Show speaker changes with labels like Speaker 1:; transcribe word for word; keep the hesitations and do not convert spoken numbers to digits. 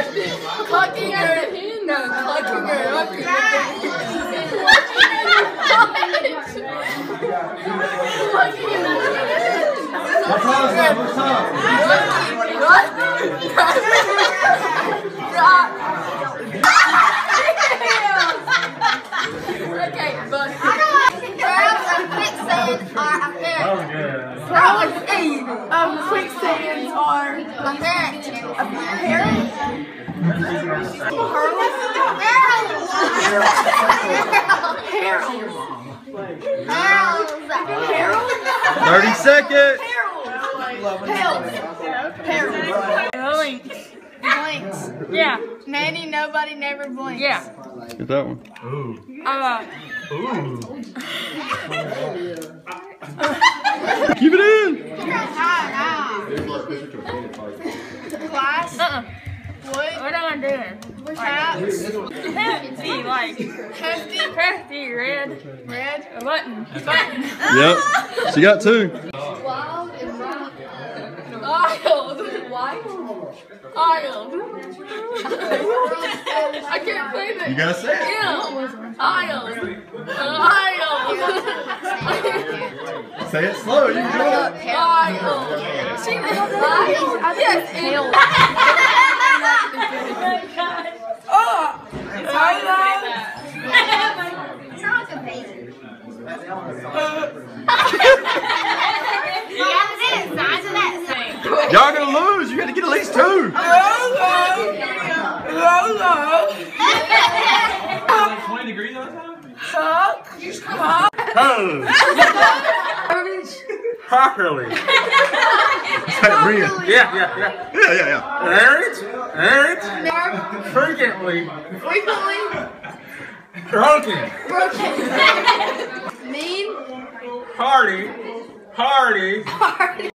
Speaker 1: Clucking her. No, clucking her.
Speaker 2: What's up? What's up?
Speaker 1: Okay, but pearls and quicksand are a parent.
Speaker 2: Oh, yeah.
Speaker 1: Pearls and um, quicksands are a parent. A parent? Pearls? Pearls. Pearls.
Speaker 2: thirty seconds.
Speaker 1: Pearls. Pearls. Blinks. Blinks.
Speaker 3: Yeah.
Speaker 1: Nanny, nobody, never blinks.
Speaker 3: Yeah.
Speaker 2: Get that one.
Speaker 3: Ooh. Uh.
Speaker 2: Ooh. Keep it in.
Speaker 1: Glass.
Speaker 3: Uh-uh.
Speaker 1: Wood.
Speaker 3: What am I doing?
Speaker 1: Caps.
Speaker 3: Hefty, like.
Speaker 1: Hefty.
Speaker 3: Hefty, red.
Speaker 1: Red.
Speaker 3: A button. Button.
Speaker 2: Yep. She got two.
Speaker 1: Wild and wild. Wild. Wild. Wild. I can't say that.
Speaker 2: You gotta say it.
Speaker 1: Wild. Wild.
Speaker 2: Say it slow. You can do it.
Speaker 1: Wild. She was wild. Yes. Pale. Oh. Sounds like a baby.
Speaker 2: Y'all gonna lose. You gotta get at least two.
Speaker 4: twenty degrees outside? Properly.
Speaker 2: Read.
Speaker 4: Yeah, yeah, yeah.
Speaker 2: Yeah, yeah, yeah.
Speaker 4: Errant, errant, frequently,
Speaker 1: Frequently.
Speaker 4: broken,
Speaker 1: Broken. Mean.
Speaker 4: hardy, hardy,
Speaker 1: Party.